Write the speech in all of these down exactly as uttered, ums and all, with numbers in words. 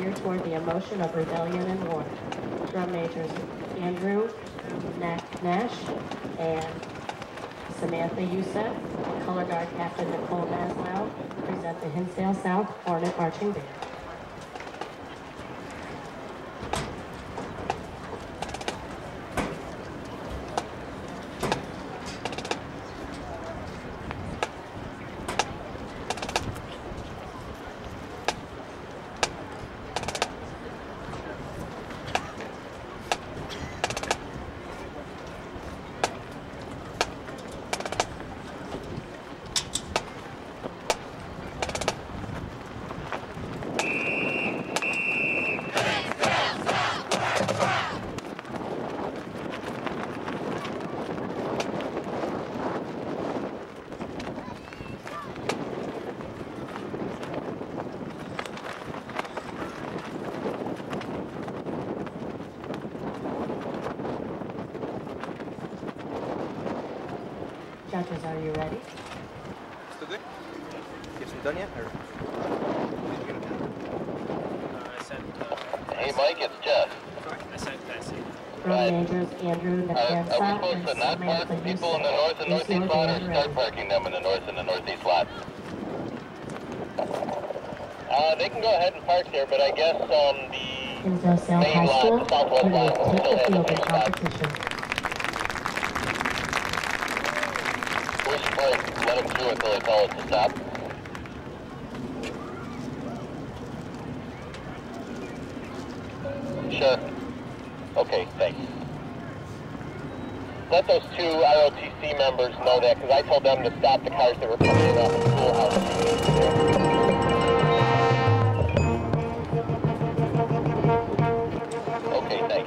geared toward the emotion of rebellion and war. Drum majors Andrew Nash and Samantha Youssef and color guard Captain Nicole Maslow present the Hinsdale South Hornet Marching Band. Judges, are you ready? Still good? You haven't done yet, or? Uh, I sent, uh, Hey Mike, it's Jeff. I sent Bessie. Drum majors Andrew Uh, are we Nakansa supposed and to not park Samantha people in the north and Youssef. northeast lot, or start parking them in the north and the northeast lot? Uh, they can go ahead and park there, but I guess um, the Hinsdale South main High lot, School, the southwest we will lot, will take still the have the field in main spot. competition. We should probably let them through until they tell us to stop. Sure. Okay, thanks. Let those two R O T C members know that, because I told them to stop the cars that were coming in off the schoolhouse. Okay, thanks.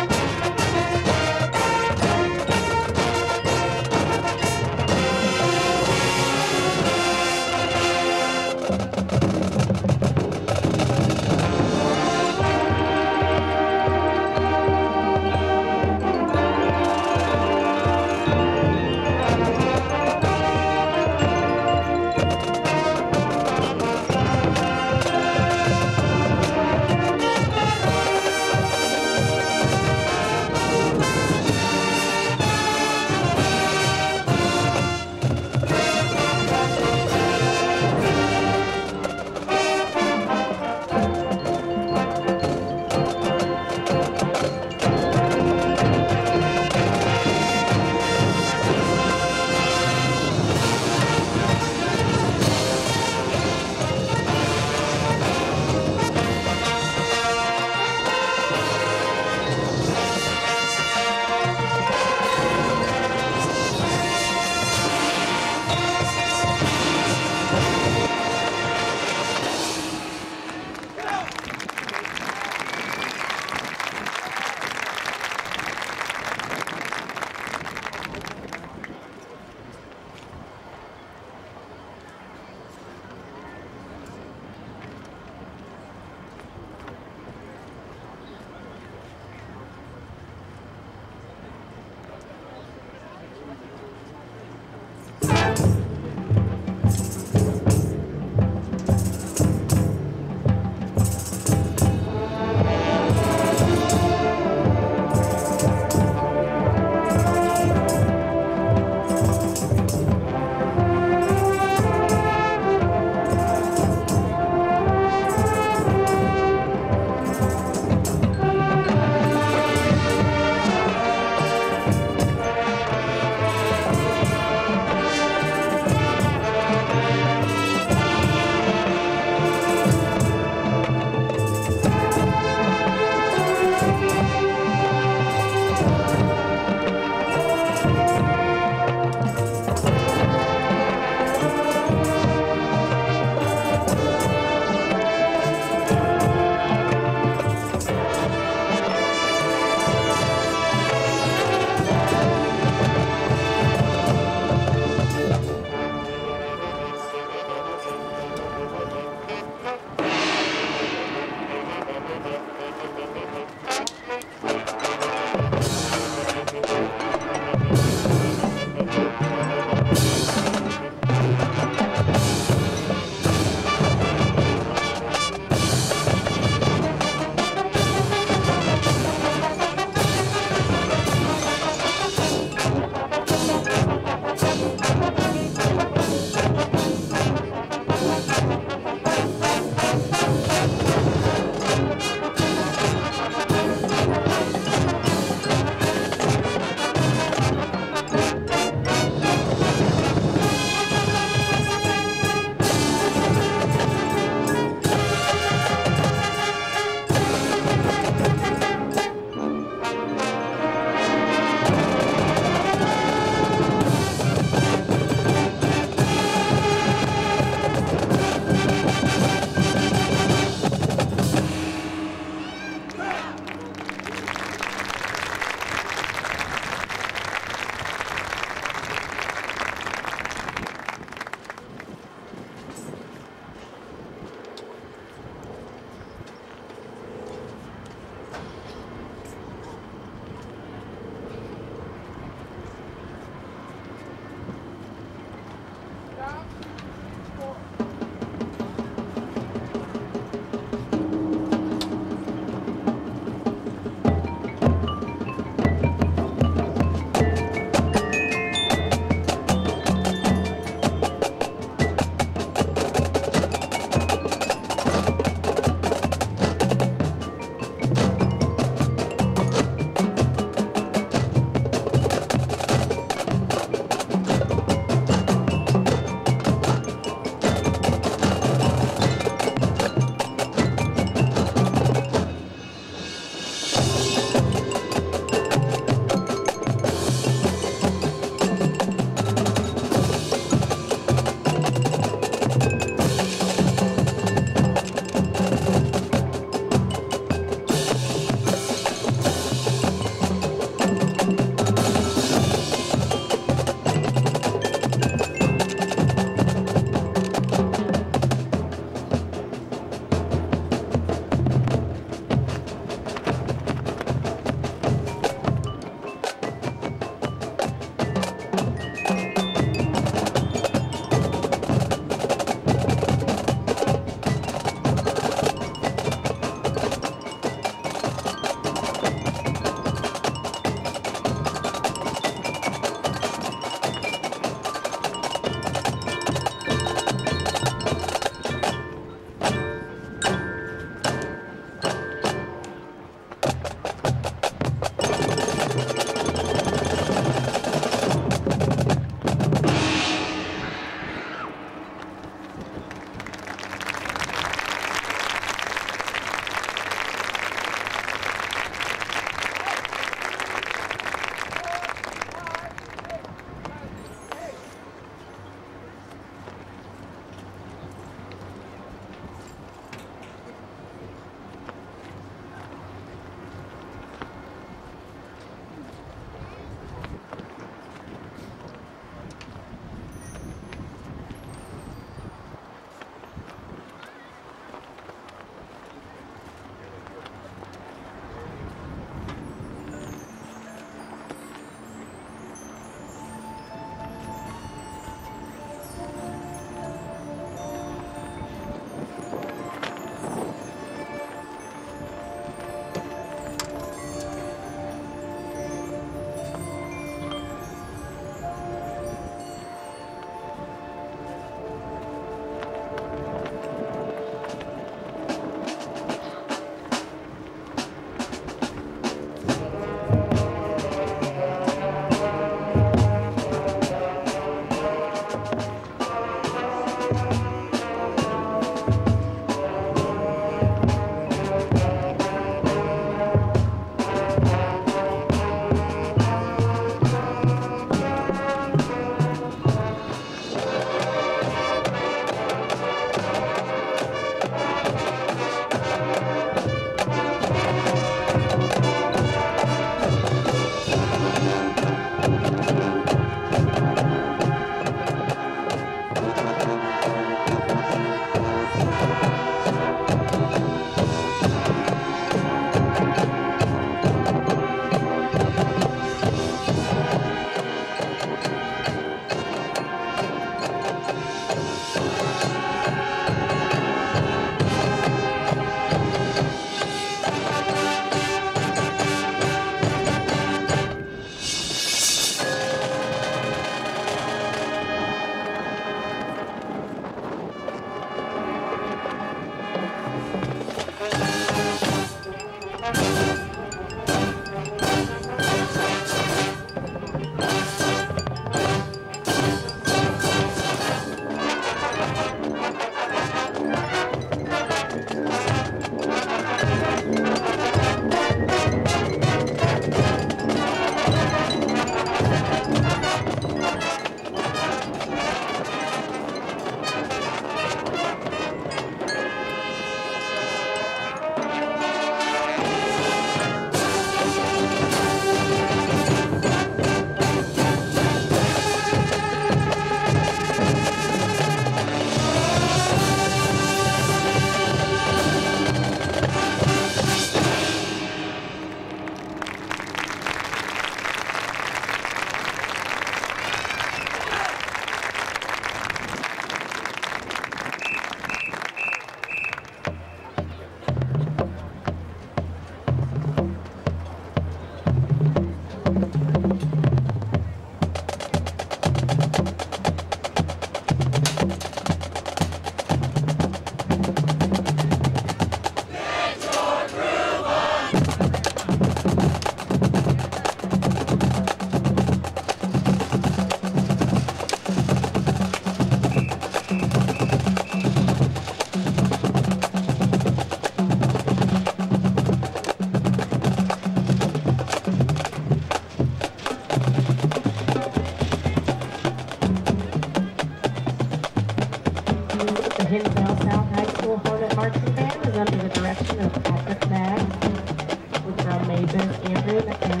Hinsdale South High School Hornet Marching Band is under the direction of Patrick Mack, with drum majors Andrew and